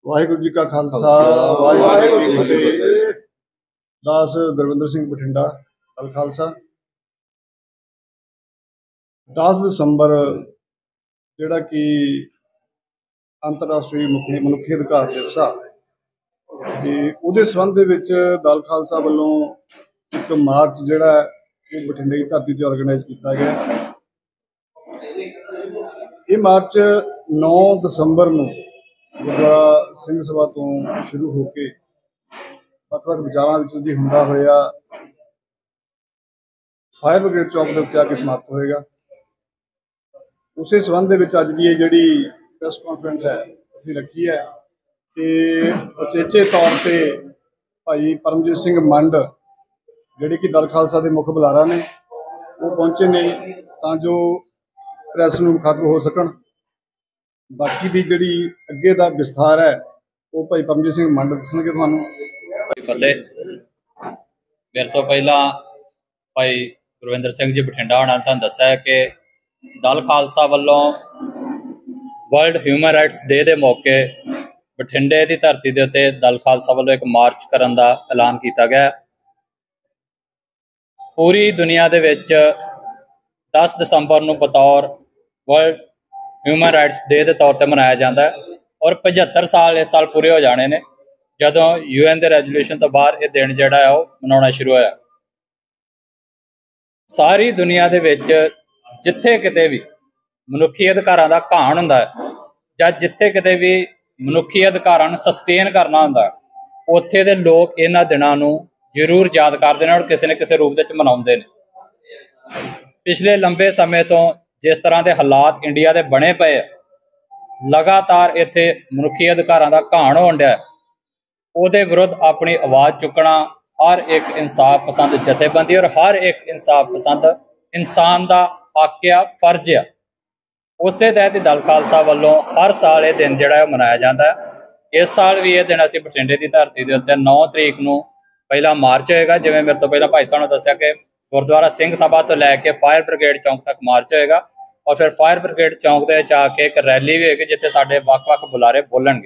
ਵਾਹਿਗੁਰੂ ਜੀ ਕਾ ਖਾਲਸਾ ਵਾਹਿਗੁਰੂ ਜੀ ਕੀ ਫਤਿਹ। ਦਾਸ ਗੁਰਵਿੰਦਰ ਸਿੰਘ ਬਠਿੰਡਾ। ਕੱਲ ਖਾਲਸਾ 10 ਦਸੰਬਰ ਜਿਹੜਾ ਕਿ ਅੰਤਰਰਾਸ਼ਟਰੀ ਮਨੁੱਖੀ ਅਧਿਕਾਰ ਦਿਵਸ ਆ ਤੇ ਉਹਦੇ ਸੰਬੰਧ ਦੇ ਵਿੱਚ ਦਲ ਖਾਲਸਾ ਵੱਲੋਂ ਇੱਕ ਮਾਰਚ ਜਿਹੜਾ ਉਹ ਬਠਿੰਡੇ ਦੀ ਧਰਤੀ ਤੇ ਆਰਗੇਨਾਈਜ਼ ਕੀਤਾ ਗਿਆ। ਇਹ ਮਾਰਚ 9 ਦਸੰਬਰ ਨੂੰ ਗੁਰਦੁਆਰਾ ਸਿੰਘ ਸਭਾ ਤੋਂ ਸ਼ੁਰੂ ਹੋ ਕੇ ਵੱਖ-ਵੱਖ ਵਿਚਾਰਾਂ ਵਿੱਚ ਦੀ ਹੁੰਦਾ ਹੋਇਆ ਫਾਇਰ ਬ੍ਰਿਗੇਡ ਚੌਕ ਦੇ ਉੱਤੇ ਆ ਕੇ ਸਮਾਪਤ ਹੋਏਗਾ। ਉਸੇ ਸੰਬੰਧ ਦੇ ਵਿੱਚ ਅੱਜ ਦੀ ਇਹ ਜਿਹੜੀ ਪ੍ਰੈਸ ਕਾਨਫਰੰਸ ਹੈ ਅਸੀਂ ਰੱਖੀ ਹੈ ਕਿ ਉਚੇਚੇ ਤੌਰ ਤੇ ਭਾਈ ਪਰਮਜੀਤ ਸਿੰਘ ਮੰਡ ਜਿਹੜੇ ਕਿ ਦਲ ਖਾਲਸਾ ਦੇ ਮੁੱਖ ਬੁਲਾਰਾ ਨੇ ਉਹ ਪਹੁੰਚੇ ਨੇ ਤਾਂ ਜੋ ਪ੍ਰੈਸ ਨੂੰ ਮੁਖਾਤਬ ਹੋ ਸਕਣ। ਬਾਕੀ ਦੀ ਜਿਹੜੀ ਅੱਗੇ ਦਾ ਵਿਸਥਾਰ ਹੈ ਉਹ ਭਾਈ ਪਰਮਜੀਤ ਸਿੰਘ ਮੰਡ ਦੱਸਣਗੇ ਤੁਹਾਨੂੰ। ਫਤਿਹ। ਮੇਰੇ ਤੋਂ ਪਹਿਲਾਂ ਭਾਈ ਗੁਰਵਿੰਦਰ ਸਿੰਘ ਜੀ ਬਠਿੰਡਾ ਹੋਣਾ ਤੁਹਾਨੂੰ ਦੱਸਿਆ ਕਿ ਦਲ ਖਾਲਸਾ ਵੱਲੋਂ ਵਰਲਡ ਹਿਊਮਨ ਰਾਈਟਸ ਡੇ ਦੇ ਮੌਕੇ ਬਠਿੰਡੇ ਦੀ ਧਰਤੀ ਦੇ ਉੱਤੇ ਦਲ ਖਾਲਸਾ ਵੱਲੋਂ ਇੱਕ ਮਾਰਚ ਕਰਨ ਦਾ ਐਲਾਨ ਕੀਤਾ ਗਿਆ। ਪੂਰੀ ਦੁਨੀਆ ਦੇ ਵਿੱਚ 10 ਦਸੰਬਰ ਨੂੰ ਬਤੌਰ ਵਰਲਡ ਹਿਊਮਨ ਰਾਈਟਸ ਡੇ ਦੇ ਤੌਰ ਤੇ ਮਨਾਇਆ ਜਾਂਦਾ ਹੈ ਔਰ 75 ਸਾਲ ਇਸ ਸਾਲ ਪੂਰੇ ਹੋ ਜਾਣੇ ਨੇ ਜਦੋਂ UN ਦੇ ਰੈਜੂਲੇਸ਼ਨ ਤੋਂ ਬਾਅਦ ਇਹ ਦਿਨ ਜਿਹੜਾ ਹੈ ਉਹ ਮਨਾਉਣਾ ਸ਼ੁਰੂ ਹੋਇਆ। ਸਾਰੀ ਦੁਨੀਆ ਦੇ ਵਿੱਚ ਜਿੱਥੇ ਕਿਤੇ ਵੀ ਮਨੁੱਖੀ ਅਧਿਕਾਰਾਂ ਦਾ ਘਾਣ ਹੁੰਦਾ ਹੈ ਜਾਂ ਜਿੱਥੇ ਕਿਤੇ ਵੀ ਮਨੁੱਖੀ ਅਧਿਕਾਰਾਂ ਨੂੰ ਸਸਟੇਨ ਕਰਨਾ ਹੁੰਦਾ ਉੱਥੇ ਦੇ ਲੋਕ ਇਹਨਾਂ ਦਿਨਾਂ ਨੂੰ ਜ਼ਰੂਰ ਯਾਦ ਕਰਦੇ ਨੇ ਔਰ ਕਿਸੇ ਨਾ ਕਿਸੇ ਰੂਪ ਵਿੱਚ ਮਨਾਉਂਦੇ ਨੇ। ਪਿਛਲੇ ਲੰਬੇ ਸਮੇਂ ਤੋਂ ਜਿਸ ਤਰ੍ਹਾਂ ਦੇ ਹਾਲਾਤ ਇੰਡੀਆ ਦੇ ਬਣੇ ਪਏ ਲਗਾਤਾਰ ਇੱਥੇ ਮਨੁੱਖੀ ਅਧਿਕਾਰਾਂ ਦਾ ਘਾਣ ਹੋਣ ਡਿਆ ਉਹਦੇ ਵਿਰੁੱਧ ਆਪਣੀ ਆਵਾਜ਼ ਚੁੱਕਣਾ ਹਰ ਇੱਕ ਇਨਸਾਫ ਪਸੰਦ ਜਥੇਬੰਦੀ ਔਰ ਹਰ ਇੱਕ ਇਨਸਾਫ ਪਸੰਦ ਇਨਸਾਨ ਦਾ ਹੱਕ ਆ, ਫਰਜ਼ ਆ। ਉਸੇ ਤਹਿਤ ਦਲ ਖਾਲਸਾ ਵੱਲੋਂ ਹਰ ਸਾਲ ਇਹ ਦਿਨ ਜਿਹੜਾ ਮਨਾਇਆ ਜਾਂਦਾ ਹੈ। ਇਸ ਸਾਲ ਵੀ ਇਹ ਦਿਨ ਅਸੀਂ ਬਠਿੰਡੇ ਦੀ ਧਰਤੀ ਦੇ ਉੱਤੇ 9 ਤਰੀਕ ਨੂੰ ਪਹਿਲਾ ਮਾਰਚ ਹੋਏਗਾ। ਜਿਵੇਂ ਮੇਰੇ ਤੋਂ ਪਹਿਲਾਂ ਭਾਈ ਸਾਹਿਬ ਨੇ ਦੱਸਿਆ ਕਿ ਗੁਰਦੁਆਰਾ ਸਿੰਘ ਸਭਾ ਤੋਂ ਲੈ ਕੇ ਫਾਇਰ ਬ੍ਰਿਗੇਡ ਚੌਂਕ ਤੱਕ ਮਾਰਚ ਹੋਏਗਾ ਔਰ ਫਿਰ ਫਾਇਰ ਬ੍ਰਿਗੇਡ ਚੌਂਕ ਦੇ ਵਿੱਚ ਆ ਕੇ ਇੱਕ ਰੈਲੀ ਵੀ ਹੋਏਗੀ ਜਿੱਥੇ ਸਾਡੇ ਵੱਖ-ਵੱਖ ਬੁਲਾਰੇ ਬੋਲਣਗੇ।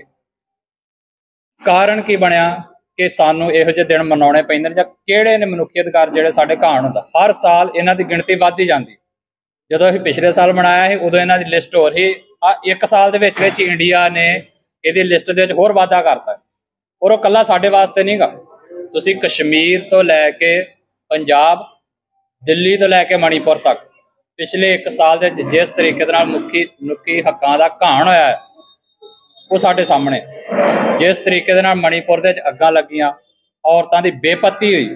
ਕਾਰਨ ਕੀ ਬਣਿਆ ਕਿ ਸਾਨੂੰ ਇਹੋ ਜਿਹੇ ਦਿਨ ਮਨਾਉਣੇ ਪੈਂਦੇ ਨੇ ਜਾਂ ਕਿਹੜੇ ਨੇ ਮਨੁੱਖੀ ਅਧਿਕਾਰ ਜਿਹੜੇ ਸਾਡੇ ਘਾਣ ਹੁੰਦਾ। ਹਰ ਸਾਲ ਇਹਨਾਂ ਦੀ ਗਿਣਤੀ ਵੱਧਦੀ ਜਾਂਦੀ। ਜਦੋਂ ਅਸੀਂ ਪਿਛਲੇ ਸਾਲ ਮਨਾਇਆ ਸੀ ਉਦੋਂ ਇਹਨਾਂ ਦੀ ਲਿਸਟ ਹੋ ਰਹੀ ਆ। 1 ਸਾਲ ਦੇ ਵਿੱਚ ਇੰਡੀਆ ਨੇ ਇਹਦੀ ਲਿਸਟ ਦੇ ਵਿੱਚ ਹੋਰ ਵਾਧਾ ਕਰਤਾ ਔਰ ਉਹ ਇਕੱਲਾ ਸਾਡੇ ਵਾਸਤੇ ਨਹੀਂ ਗਾ। ਤੁਸੀਂ ਕਸ਼ਮੀਰ ਤੋਂ ਲੈ ਕੇ ਪੰਜਾਬ, ਦਿੱਲੀ ਤੋਂ ਲੈ ਕੇ ਮਣੀਪੁਰ ਤੱਕ ਪਿਛਲੇ 1 ਸਾਲ ਦੇ ਵਿੱਚ ਜਿਸ ਤਰੀਕੇ ਦੇ ਨਾਲ ਮਨੁੱਖੀ ਹੱਕਾਂ ਦਾ ਘਾਣ ਹੋਇਆ ਹੈ ਉਹ ਸਾਡੇ ਸਾਹਮਣੇ। ਜਿਸ ਤਰੀਕੇ ਦੇ ਨਾਲ ਮਣੀਪੁਰ ਦੇ ਵਿੱਚ ਅੱਗਾਂ ਲੱਗੀਆਂ, ਔਰਤਾਂ ਦੀ ਬੇਪੱਤੀ ਹੋਈ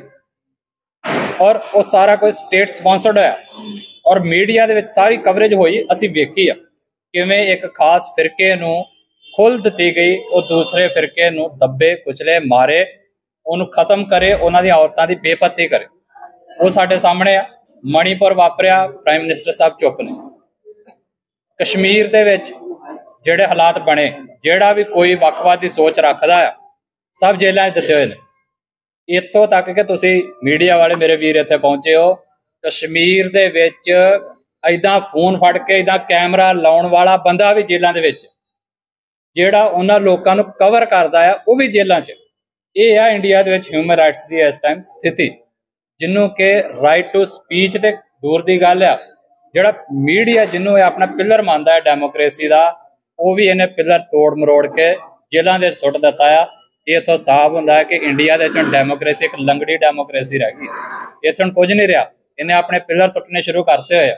ਔਰ ਉਹ ਸਾਰਾ ਕੁਝ ਸਟੇਟ ਸਪਾਂਸਰਡ ਹੋਇਆ ਔਰ ਮੀਡੀਆ ਦੇ ਵਿੱਚ ਸਾਰੀ ਕਵਰੇਜ ਹੋਈ। ਅਸੀਂ ਵੇਖੀ ਆ ਕਿਵੇਂ ਇੱਕ ਖਾਸ ਫਿਰਕੇ ਨੂੰ ਖੁੱਲ੍ਹ ਦਿੱਤੀ ਗਈ, ਉਹ ਦੂਸਰੇ ਫਿਰਕੇ ਨੂੰ ਦੱਬੇ ਕੁਚਲੇ ਮਾਰੇ, ਉਹਨੂੰ ਖਤਮ ਕਰੇ, ਉਹਨਾਂ ਦੀਆਂ ਔਰਤਾਂ ਦੀ ਬੇਪੱਤੀ ਕਰੇ। ਉਹ ਸਾਡੇ ਸਾਹਮਣੇ ਆ। ਮਣੀਪੁਰ ਵਾਪਰਿਆ, ਪ੍ਰਾਈਮ ਮਿਨਿਸਟਰ ਸਾਹਿਬ ਚੁੱਪ ਨੇ। ਕਸ਼ਮੀਰ ਦੇ ਵਿੱਚ ਜਿਹੜੇ ਹਾਲਾਤ ਬਣੇ, ਜਿਹੜਾ ਵੀ ਕੋਈ ਵੱਖਵਾਦੀ ਸੋਚ ਰੱਖਦਾ ਆ ਸਭ ਜੇਲ੍ਹਾਂ 'ਚ ਦਿੱਤੇ ਹੋਏ ਨੇ। ਇੱਥੋਂ ਤੱਕ ਕਿ ਤੁਸੀਂ ਮੀਡੀਆ ਵਾਲੇ ਮੇਰੇ ਵੀਰ ਇੱਥੇ ਪਹੁੰਚੇ ਹੋ, ਕਸ਼ਮੀਰ ਦੇ ਵਿੱਚ ਏਦਾਂ ਫੋਨ ਫੜ ਕੇ ਏਦਾਂ ਕੈਮਰਾ ਲਾਉਣ ਵਾਲਾ ਬੰਦਾ ਵੀ ਜੇਲ੍ਹਾਂ ਦੇ ਵਿੱਚ, ਜਿਹੜਾ ਉਹਨਾਂ ਲੋਕਾਂ ਨੂੰ ਕਵਰ ਕਰਦਾ ਆ ਉਹ ਵੀ ਜੇਲ੍ਹਾਂ 'ਚ। ਇਹ ਆ ਇੰਡੀਆ ਦੇ ਵਿੱਚ ਹਿਊਮਨ ਰਾਈਟਸ ਦੀ ਇਸ ਟਾਈਮ ਸਥਿਤੀ, ਜਿਹਨੂੰ ਕਿ ਰਾਈਟ ਟੂ ਸਪੀਚ ਤੇ ਦੂਰ ਦੀ ਗੱਲ ਆ। ਜਿਹੜਾ ਮੀਡੀਆ ਜਿਹਨੂੰ ਇਹ ਆਪਣਾ ਪਿਲਰ ਮੰਨਦਾ ਹੈ ਡੈਮੋਕ੍ਰੇਸੀ ਦਾ, ਉਹ ਵੀ ਇਹਨੇ ਪਿਲਰ ਤੋੜ ਮਰੋੜ ਕੇ ਜੇਲ੍ਹਾਂ ਦੇ ਸੁੱਟ ਦਿੱਤਾ ਆ। ਇਹ ਇੱਥੋਂ ਸਾਫ਼ ਹੁੰਦਾ ਹੈ ਕਿ ਇੰਡੀਆ ਦੇ ਵਿੱਚ ਡੈਮੋਕ੍ਰੇਸੀ ਇੱਕ ਲੰਗੜੀ ਡੈਮੋਕ੍ਰੇਸੀ ਰਹਿ ਗਈ। ਇੱਥੇ ਹੁਣ ਕੁਝ ਨਹੀਂ ਰਿਹਾ। ਇਹਨੇ ਆਪਣੇ ਪਿਲਰ ਸੁੱਟਣੇ ਸ਼ੁਰੂ ਕਰਤੇ ਹੋਏ ਆ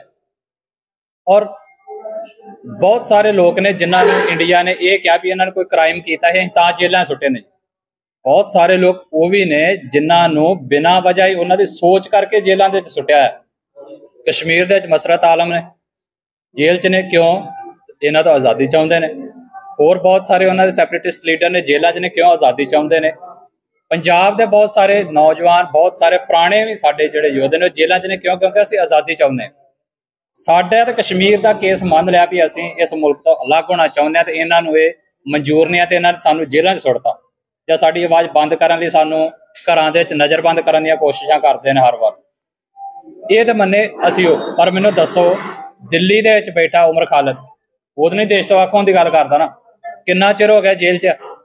ਔਰ ਬਹੁਤ ਸਾਰੇ ਲੋਕ ਨੇ ਜਿਨ੍ਹਾਂ ਨੂੰ ਇੰਡੀਆ ਨੇ ਇਹ ਕਿਹਾ ਵੀ ਇਹਨਾਂ ਨੇ ਕੋਈ ਕ੍ਰਾਈਮ ਕੀਤਾ ਹੈ ਤਾਂ ਜੇਲ੍ਹਾਂ ਸੁੱਟੇ ਨੇ। ਬਹੁਤ ਸਾਰੇ ਲੋਕ ਉਹ ਵੀ ਨੇ ਜਿਨ੍ਹਾਂ ਨੂੰ ਬਿਨਾਂ ਵਜ੍ਹਾ ਹੀ ਉਹਨਾਂ ਦੀ ਸੋਚ ਕਰਕੇ ਜੇਲ੍ਹਾਂ ਦੇ ਵਿੱਚ ਸੁੱਟਿਆ ਹੈ। ਕਸ਼ਮੀਰ ਦੇ ਵਿੱਚ ਮਸਰਤ ਆਲਮ ਨੇ ਜੇਲ੍ਹ 'ਚ ਨੇ। ਕਿਉਂ? ਇਹਨਾਂ ਤੋਂ ਆਜ਼ਾਦੀ ਚਾਹੁੰਦੇ ਨੇ। ਹੋਰ ਬਹੁਤ ਸਾਰੇ ਉਹਨਾਂ ਦੇ ਸੈਪਰੇਟਿਸਟ ਲੀਡਰ ਨੇ ਜੇਲ੍ਹਾਂ 'ਚ ਨੇ। ਕਿਉਂ? ਆਜ਼ਾਦੀ ਚਾਹੁੰਦੇ ਨੇ। ਪੰਜਾਬ ਦੇ ਬਹੁਤ ਸਾਰੇ ਨੌਜਵਾਨ, ਬਹੁਤ ਸਾਰੇ ਪੁਰਾਣੇ ਵੀ ਸਾਡੇ ਜਿਹੜੇ ਯੋਧੇ ਨੇ ਉਹ ਜੇਲ੍ਹਾਂ 'ਚ ਨੇ। ਕਿਉਂ? ਕਿਉਂਕਿ ਅਸੀਂ ਆਜ਼ਾਦੀ ਚਾਹੁੰਦੇ ਹਾਂ। ਸਾਡਾ ਤਾਂ ਕਸ਼ਮੀਰ ਦਾ ਕੇਸ ਮੰਨ ਲਿਆ ਵੀ ਅਸੀਂ ਇਸ ਮੁਲਕ ਤੋਂ ਅਲੱਗ ਹੋਣਾ ਚਾਹੁੰਦੇ ਹਾਂ ਤੇ ਇਹਨਾਂ ਨੂੰ ਇਹ ਮਨਜ਼ੂਰ ਨਹੀਂ ਹੈ ਤੇ ਇਹਨਾਂ ਨੇ ਸਾਨੂੰ ਜੇਲ੍ਹਾਂ 'ਚ ਸੁੱਟਤਾ ਜਾਂ ਸਾਡੀ ਆਵਾਜ਼ ਬੰਦ ਕਰਨ ਲਈ ਸਾਨੂੰ ਘਰਾਂ ਦੇ ਵਿੱਚ ਨਜ਼ਰਬੰਦ ਕਰਨ ਦੀਆਂ ਕੋਸ਼ਿਸ਼ਾਂ ਕਰਦੇ ਨੇ ਹਰ ਵਾਰ। ਇਹ ਤਾਂ ਮੰਨੇ ਅਸੀਂ ਹੋ, ਪਰ ਮੈਨੂੰ ਦੱਸੋ ਦਿੱਲੀ ਦੇ ਵਿੱਚ ਬੈਠਾ ਉਮਰ ਖਾਲਿਦ, ਉਹਦੇ ਨਹੀਂ ਦੇਸ਼ ਤੋਂ ਵੱਖ ਹੋਣ ਦੀ ਗੱਲ ਕਰਦਾ ਨਾ। ਕਿੰਨਾ ਚਿਰ ਹੋ ਗਿਆ ਜੇਲ੍ਹ 'ਚ